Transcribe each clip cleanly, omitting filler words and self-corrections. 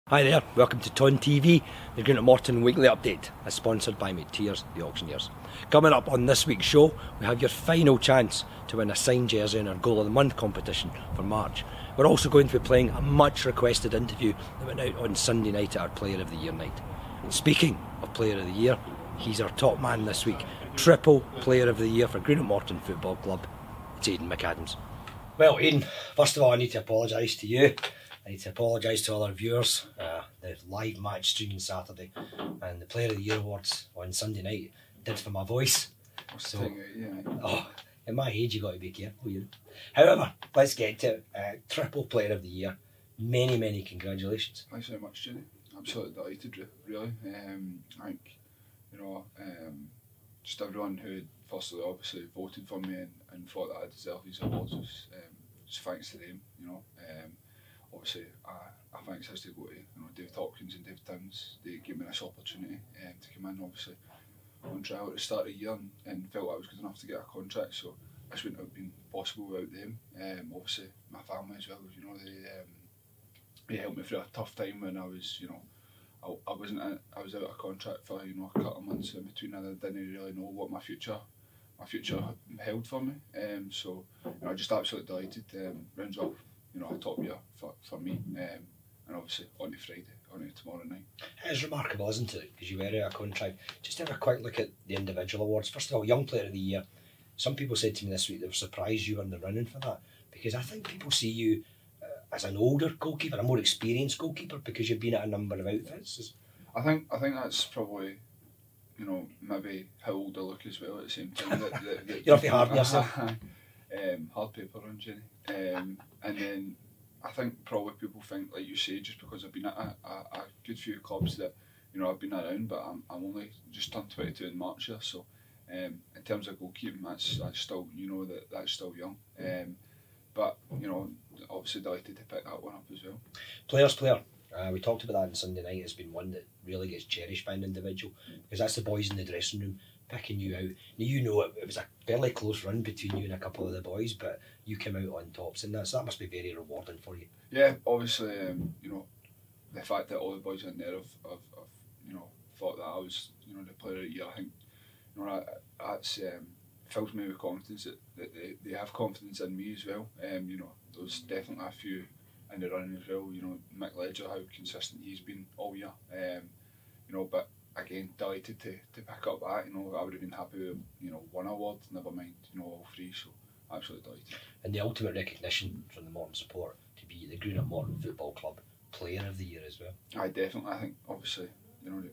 Hi there, welcome to Ton TV, the Greenock Morton Weekly Update, as sponsored by Mateers, the auctioneers. Coming up on this week's show, we have your final chance to win a signed jersey in our Goal of the Month competition for March. We're also going to be playing a much requested interview that went out on Sunday night at our Player of the Year night. And speaking of Player of the Year, he's our top man this week, triple Player of the Year for Greenock Morton Football Club. It's Aidan McAdams. Well, Aidan, first of all I need to apologise to you. I need to apologise to all our viewers. The live match streaming Saturday and the Player of the Year awards on Sunday night did for my voice. So, at my age you got to be careful, you know. However, let's get to it. Triple Player of the Year. Many congratulations. Thanks very much, Jenny. Absolutely delighted, really. I think, just everyone who firstly obviously voted for me and thought that I deserved these awards was just thanks to them, you know. Obviously, I thanks has to go to David Hopkins and David Towns. They gave me this opportunity to come in, obviously, on trial at the start of the year and felt I was good enough to get a contract, so this wouldn't have been possible without them. Obviously, my family as well, you know, they helped me through a tough time when I was, you know, I was out of contract for, you know, a couple of months in between, and I didn't really know what my future held for me. So, you know, just absolutely delighted. Rounds off, you know, a top year for me, and obviously on to Friday, on to tomorrow night. It's remarkable, isn't it? Because you were out of contract. Just have a quick look at the individual awards. First of all, Young Player of the Year. Some people said to me this week they were surprised you were in the running for that, because I think people see you as an older goalkeeper, a more experienced goalkeeper, because you've been at a number of outfits. I think that's probably, you know, maybe how old I look as well at the same time. You're off the hard yourself. Hard paper on Jenny. And then I think probably people think, like you say, just because I've been at a good few clubs that, you know, I've been around, but I'm only just turned 22 in March here, so in terms of goalkeeping, that's still, you know, that's still young. But, you know, obviously delighted to pick that one up as well. Player's player. We talked about that on Sunday night. It's been one that really gets cherished by an individual, because that's the boys in the dressing room picking you out. Now, you know, it was a fairly close run between you and a couple of the boys, but you came out on tops in that, so that must be very rewarding for you. Yeah, obviously, you know, the fact that all the boys in there have you know, thought that I was, you know, the player of the year, I think, you know, that's fills me with confidence that they have confidence in me as well. You know, there's definitely a few in the running as well. You know, Mick Ledger, how consistent he's been all year. You know, but again, delighted to pick up that. You know, I would have been happy with, you know, one award, never mind, you know, all three. So absolutely delighted. And the ultimate recognition from the Morton support to be the Greenock Morton Football Club Player of the Year as well. I definitely. I think obviously, you know,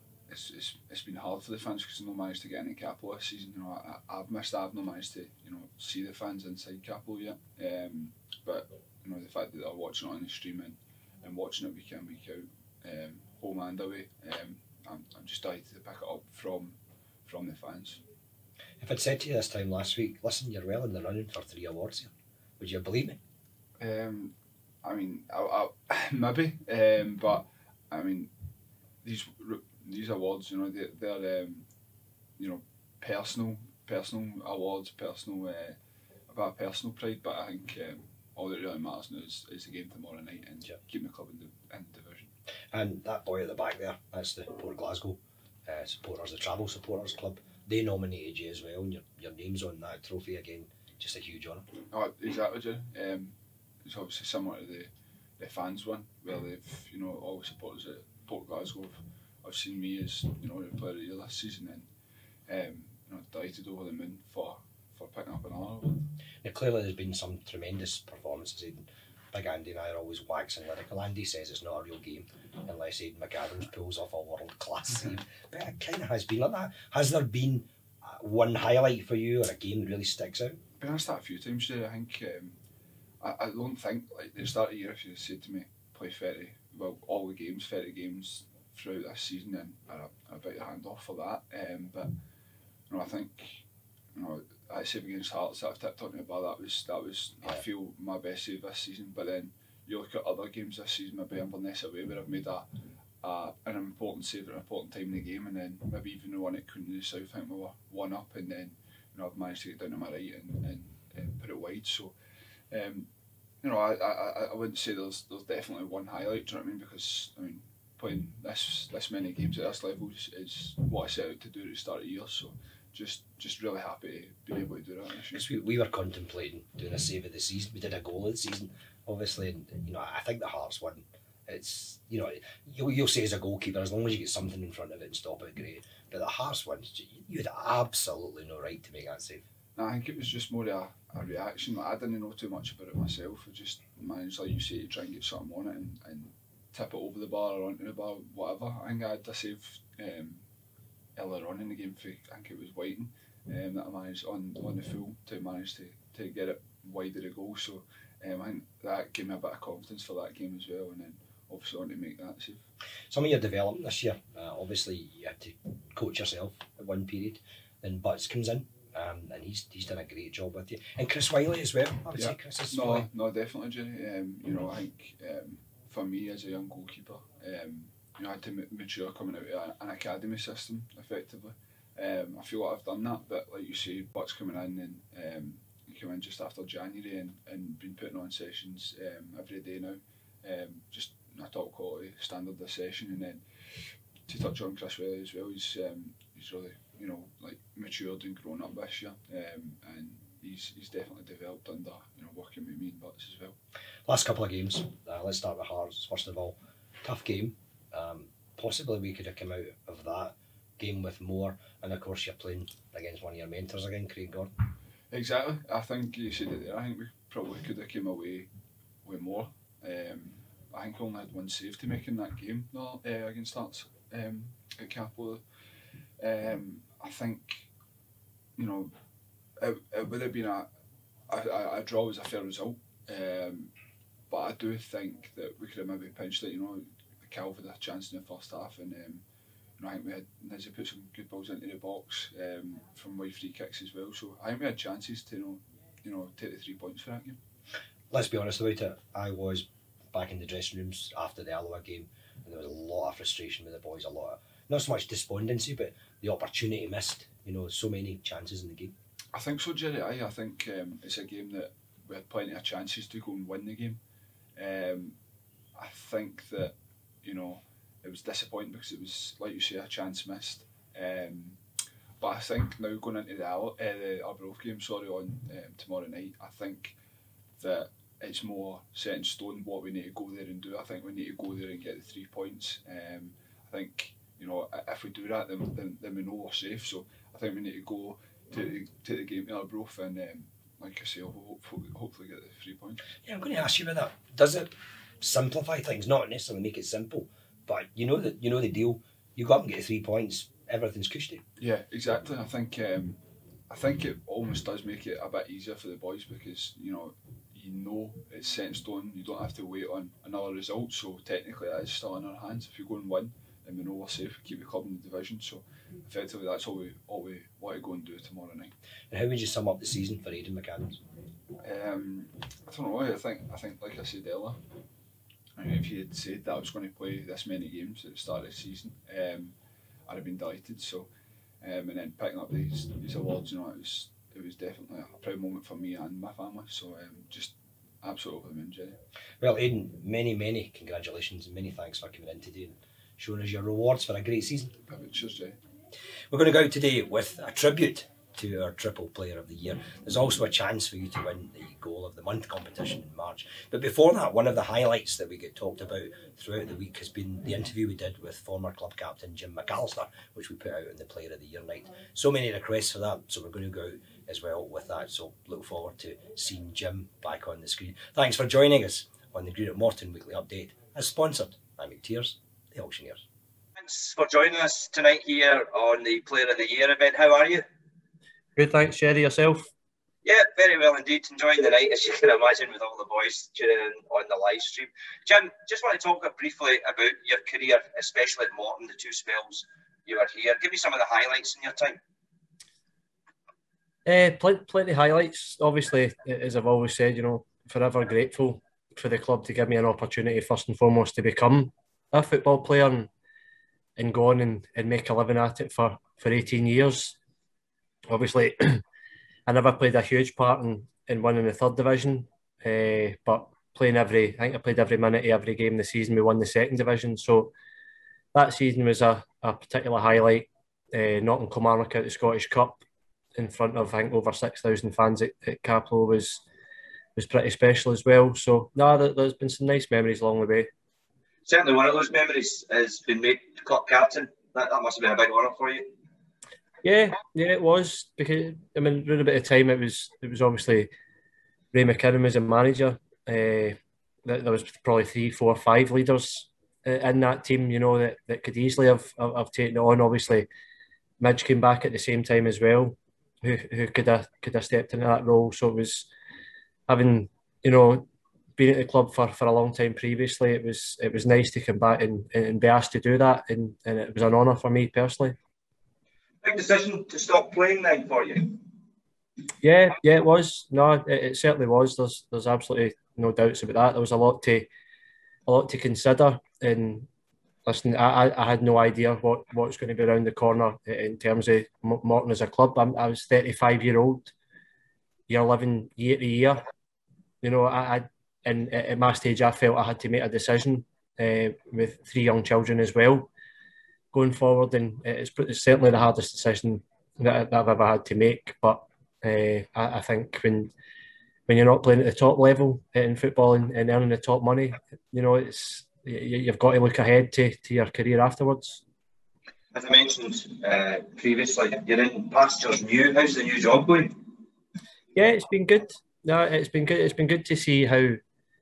it's been hard for the fans because I've not managed to get any Capel this season. You know, I've missed that. I've not managed to, you know, see the fans inside Capel yet. But you know, the fact that they're watching it on the stream and watching it week in, week out, home and away, I'm just delighted to pick it up from the fans. If I'd said to you this time last week, listen, you're well in the running for 3 awards here, would you believe me? I mean, I maybe, but I mean, these awards, you know, they're you know, personal awards, about personal pride. But I think all that really matters now is the game tomorrow night and keeping the club in the division. And that boy at the back there, that's the Port Glasgow supporters, the Travel Supporters Club. They nominated you as well, and your name's on that trophy again. Just a huge honour. Oh, exactly, Jim. It's obviously similar to the fans one, where they've, you know, all the supporters at Port Glasgow have seen me as, you know, the player of the year this season, and you know, delighted over the moon for picking up another one. Now, clearly there's been some tremendous performances. Big Andy and I are always waxing lyrical. Andy says it's not a real game unless Aidan McAdams pulls off a world-class save. But it kind of has been like that. Has there been one highlight for you, or a game that really sticks out? I've been asked that a few times today. I think I don't think, like, the start of the year, if you said to me, play all the games, 30 games throughout this season, then I'd bite your hand off for that. But you know, I think, you know, that save against Hearts that I've tipped on you about, that was I feel my best save this season. But then you look at other games this season, maybe Inverness away, where I've made an important save at an important time in the game, and then maybe even the one at Coonan South, I think we were 1 up, and then, you know, I've managed to get down to my right and put it wide. So you you know, I wouldn't say there's definitely one highlight. Do you know what I mean? Because I mean, playing this many games at this level is what I set out to do at the start of the year. So just really happy to be able to do that this year. Because we were contemplating doing a save of the season. We did a goal of the season, obviously, and you know, I think the Hearts one. It's, you know, you'll say as a goalkeeper, as long as you get something in front of it and stop it, great. But the Hearts one, you had absolutely no right to make that save. I think it was just more a reaction. Like, I didn't know too much about it myself. I just managed, like you say, to try and get something on it and tip it over the bar or onto the bar, whatever. I think I had a save earlier on in the game for, I think it was Whiting, that I managed on the full to manage to get it wide of the goal. So I think that gave me a bit of confidence for that game as well, and then obviously on to make that save. Some of your development this year, obviously you had to coach yourself at one period, then Butts comes in. And he's done a great job with you, and Chris Wiley as well. I would say Chris is no, definitely, Jerry. You know, I think for me as a young goalkeeper, you know, I had to mature coming out of an academy system effectively. I feel like I've done that, but like you say, Butts coming in and he came in just after January and been putting on sessions every day now, just a top quality standard of session. And then to touch on Chris Wiley as well, he's really, you know, like matured and grown up this year, and he's definitely developed under, you know, working with me and Butts as well. Last couple of games, let's start with Hearts first of all. Tough game. Possibly we could have come out of that game with more, and of course you're playing against one of your mentors again, Craig Gordon. Exactly. I think you said it there. I think we probably could have came away with more. I think we only had one save to make in that game against Hearts at Capello. I think, you know, it would have been a draw was a fair result, but I do think that we could have maybe pinched it. You know, Calv had a chance in the first half, and you know, I think we had Nizzy put some good balls into the box from wide free kicks as well. So I think we had chances to you know take the 3 points for that game. Let's be honest about it. I was back in the dressing rooms after the Alloa game, and there was a lot of frustration with the boys. A lot of, not so much despondency, but the opportunity missed. You know, so many chances in the game. I think so, Jerry. I think it's a game that we had plenty of chances to go and win the game. I think that, you know, it was disappointing because it was, like you say, a chance missed. But I think now going into the Arbroath game, on tomorrow night, I think that it's more set in stone what we need to go there and do. I think we need to go there and get the 3 points. I think, you know, if we do that, then we know we're safe. So I think we need to go to the game to Arbroath and, like I say, hopefully get the 3 points. Yeah, I'm going to ask you about that. Does it simplify things? Not necessarily make it simple, but you know the deal. You go up and get the 3 points. Everything's cushy. Yeah, exactly. I think it almost does make it a bit easier for the boys because you know it's set in stone. You don't have to wait on another result. So technically, that is still in our hands. If we go and win, then we know we're safe. We keep the club in the division. So effectively, that's all we want to go and do tomorrow night. And how would you sum up the season for Aidan McAdams? I don't know. I think like I said earlier, I mean, if you had said that I was going to play this many games at the start of the season, I'd have been delighted. So, and then picking up these awards, you know, it was definitely a proud moment for me and my family. So, just absolutely over the moon, Jerry. Well, Aidan, many congratulations and many thanks for coming in today and showing us your rewards for a great season. Cheers, Jerry. We're going to go out today with a tribute to our Triple Player of the Year. There's also a chance for you to win the Goal of the Month competition in March. But before that, one of the highlights that we get talked about throughout the week has been the interview we did with former club captain Jim McAllister, which we put out on the Player of the Year night. So many requests for that, so we're going to go out as well with that. So look forward to seeing Jim back on the screen. Thanks for joining us on the Greenock Morton Weekly Update, as sponsored by McTears, the auctioneers. Thanks for joining us tonight here on the Player of the Year event. How are you? Good, thanks, Sherry. Yourself? Yeah, very well indeed. Enjoying the night, as you can imagine, with all the boys tuning in on the live stream. Jim, just want to talk briefly about your career, especially at Morton, the two spells you were here. Give me some of the highlights in your time. Plenty of highlights. Obviously, as I've always said, you know, forever grateful for the club to give me an opportunity, first and foremost, to become a football player and go on and make a living at it for 18 years. Obviously, I never played a huge part in winning the third division but I think I played every minute of every game this season. We won the second division, so that season was a particular highlight. Knocking Kilmarnock out the Scottish Cup in front of, I think, over 6,000 fans at Capello was pretty special as well. So, no, there's been some nice memories along the way. Certainly one of those memories has been made club captain. That must have been a big honour for you. Yeah, it was, because I mean, around a bit of time it was obviously Ray McKinnon was a manager. There was probably 3, 4, 5 leaders in that team, you know, that could easily have taken it on. Obviously, Midge came back at the same time as well, who could have stepped into that role. So it was having, you know, been at the club for a long time previously. It was nice to come back and be asked to do that, and it was an honour for me personally. Big decision to stop playing then for you. Yeah, it was. No, it certainly was. There's absolutely no doubts about that. There was a lot to consider. And listen, I had no idea what was going to be around the corner in terms of Morton as a club. I was 35-year-old, year 11, year to year. You know, and at my stage, I felt I had to make a decision with 3 young children as well going forward, and it's certainly the hardest decision that I've ever had to make. But I think when you're not playing at the top level in football and earning the top money, you know, you've got to look ahead to your career afterwards. As I mentioned previously, you're in pastures new. How's the new job going? Yeah, it's been good. No, it's been good. It's been good to see how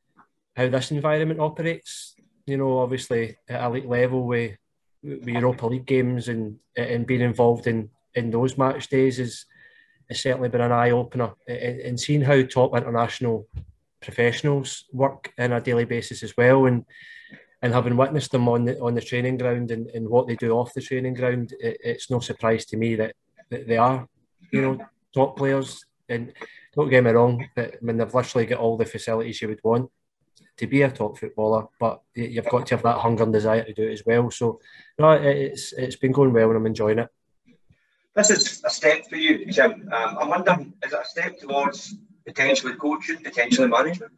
this environment operates. You know, obviously at elite level with Europa League games and being involved in those match days has certainly been an eye opener. And seeing how top international professionals work on a daily basis as well, and having witnessed them on the training ground and what they do off the training ground, it's no surprise to me that they are, you know, top players. And don't get me wrong, I mean, they've literally got all the facilities you would want to be a top footballer, but you've got to have that hunger and desire to do it as well. So, no, it's been going well and I'm enjoying it. This is a step for you, Jim. I'm wondering, is it a step towards potentially coaching, potentially management?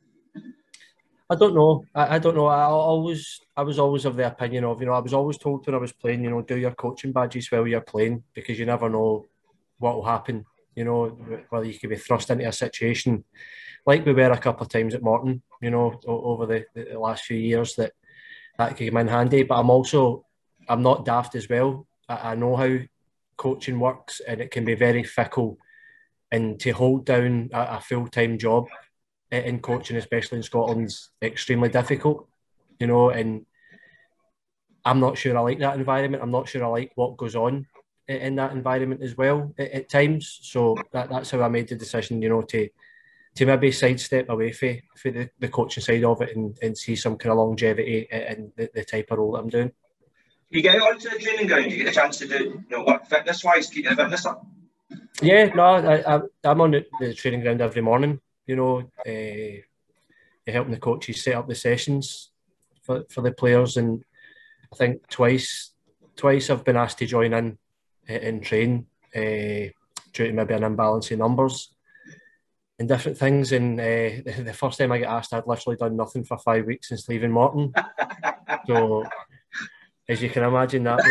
I don't know. I don't know. I was always of the opinion of, you know, I was always told when I was playing, you know, do your coaching badges while you're playing, because you never know what will happen. You know, whether you could be thrust into a situation like we were a couple of times at Morton, you know, over the last few years that could come in handy. But I'm not daft as well. I know how coaching works, and it can be very fickle. And to hold down a full-time job in coaching, especially in Scotland, is extremely difficult, you know, and I'm not sure I like that environment. I'm not sure I like what goes on in that environment as well at times. So that's how I made the decision, you know, to maybe sidestep away for the coaching side of it and see some kind of longevity in the type of role that I'm doing. You get out onto the training ground, you get a chance to do, you know, work fitness-wise, keep your fitness up? Yeah, no, I'm on the training ground every morning, you know, helping the coaches set up the sessions for the players, and I think twice I've been asked to join in and train due to maybe an imbalance in numbers and different things. And the first time I got asked, I'd literally done nothing for 5 weeks since leaving Morton. So, as you can imagine, that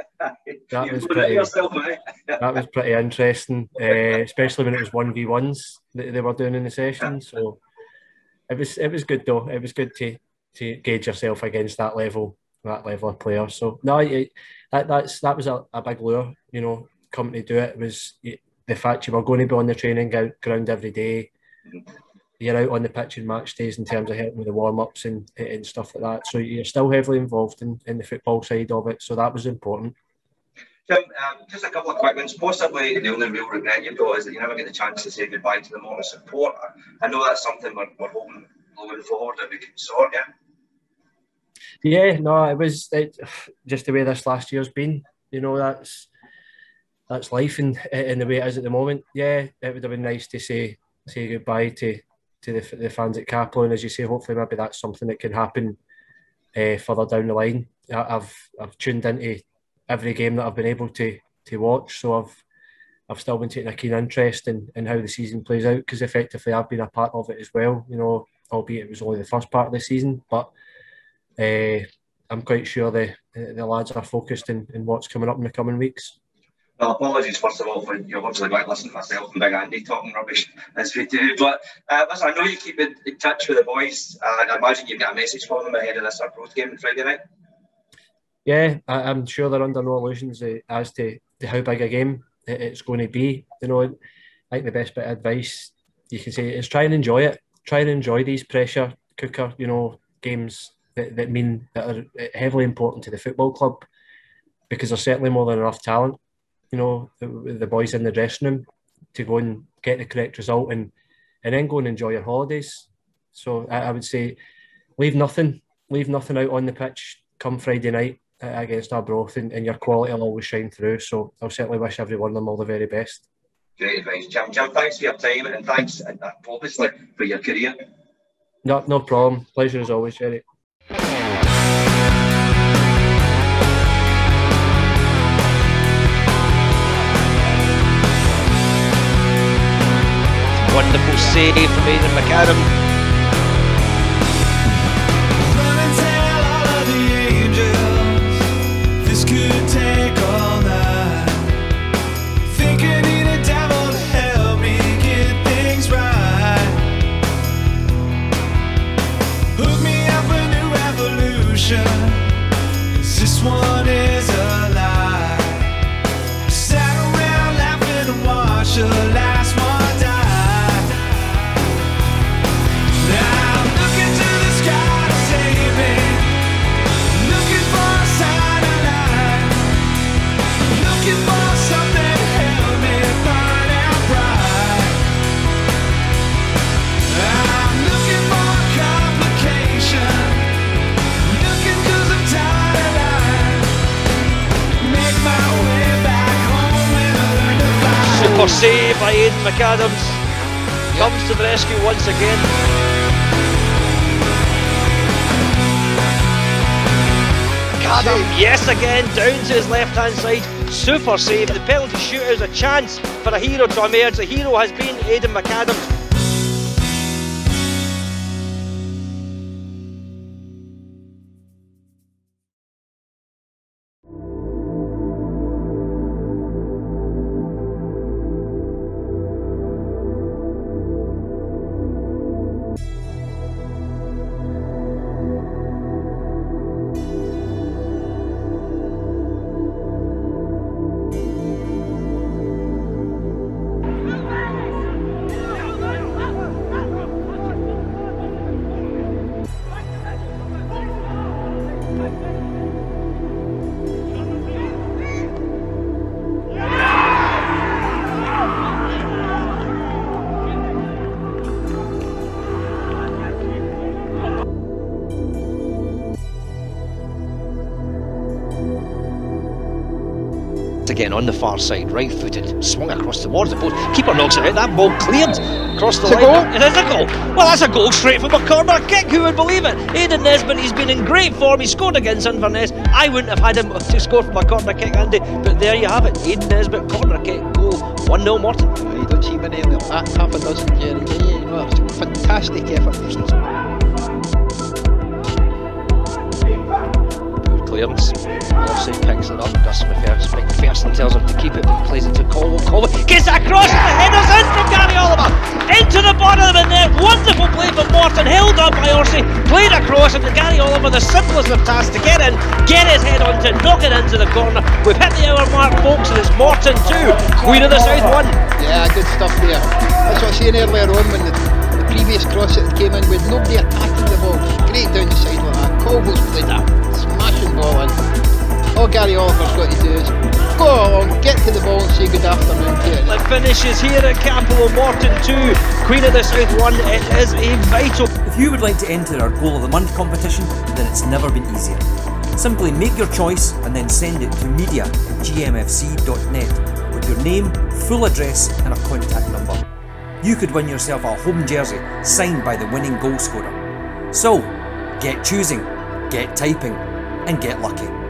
was pretty interesting, especially when it was 1v1s that they were doing in the session. So it was good though. It was good to gauge yourself against that level of player. So no, that was a big lure, you know, coming to do it. It was the fact you were going to be on the training ground every day. You're out on the pitch in match days in terms of helping with the warm-ups and stuff like that. So you're still heavily involved in the football side of it. So that was important. Jim, just a couple of quick ones. Possibly the only real regret you've got is that you never get the chance to say goodbye to the Morton support. I know that's something we're hoping going forward that we can sort, yeah? Yeah, no, it was just the way this last year's been. You know, that's life in the way it is at the moment. Yeah, it would have been nice to say goodbye to the fans at Capello, and as you say, hopefully maybe that's something that can happen further down the line. I've tuned into every game that I've been able to watch, so I've still been taking a keen interest in how the season plays out, because effectively I've been a part of it as well, you know, albeit it was only the first part of the season. But I'm quite sure the lads are focused in what's coming up in the coming weeks. Well, apologies first of all for you're obviously going to listen to myself and Big Andy talking rubbish as we do. But listen, I know you keep in touch with the boys. I imagine you've got a message for them ahead of this approach game on Friday night. Yeah, I'm sure they're under no illusions as to how big a game it's going to be. You know, I think the best bit of advice you can say is try and enjoy it. Try and enjoy these pressure cooker, you know, games that are heavily important to the football club, because there's certainly more than enough talent, you know, the boys in the dressing room to go and get the correct result and then go and enjoy your holidays. So I would say leave nothing out on the pitch come Friday night against Arbroath, and your quality will always shine through. So I'll certainly wish every one of them all the very best. Great advice, Jim. Jim, thanks for your time, and thanks obviously for your career. No problem. Pleasure as always, Jerry. Wonderful save from Aidan McAdam. Run and tell all of the angels this could take all night. Think I need a devil to help me get things right. Hook me up a new revolution, 'cause this one is a lie. Sat around laughing and watched the last one. Super save by Aidan McAdams. Comes to the rescue once again. McAdam, yes again, down to his left hand side. Super save. The penalty shootout is a chance for a hero to emerge. The hero has been Aidan McAdams. Again on the far side, right footed, swung across towards the post, keeper knocks it out, that ball cleared across the line. It is a goal. Well, that's a goal straight from a corner kick, who would believe it? Aidan Nesbitt, he's been in great form, he scored against Inverness. I wouldn't have had him to score from a corner kick, Andy, but there you have it, Aidan Nesbitt, corner kick, goal, 1-0 Morton. You don't see many of them, that half a dozen, Jerry, you know, it's a fantastic effort. Clearance. Offside picks it up. Gus McPherson tells him to keep it, but he plays it to Colwell. Colwell gets it across, and the header's in from Gary Oliver into the bottom of the net. Wonderful play from Morton, held up by Orsi, played across, and Gary Oliver, the simplest of tasks to get in, get his head onto it, knock it into the corner. We've hit the hour mark, folks, and it's Morton 2, Queen of the South 1. Yeah, good stuff there. That's what I was saying earlier on when the previous cross that came in with nobody attacking the ball. Great down the side like that. Colwell's played that smashing ball in. All Gary Oliver's got to do is go along, get to the ball and say good afternoon to it. The finish is here at Campbell. Morton 2, Queen of the South 1. It is a vital. If you would like to enter our Goal of the Month competition, then it's never been easier. Simply make your choice and then send it to media@gmfc.net with your name, full address and a contact number. You could win yourself a home jersey signed by the winning goal scorer. So, get choosing, get typing and get lucky.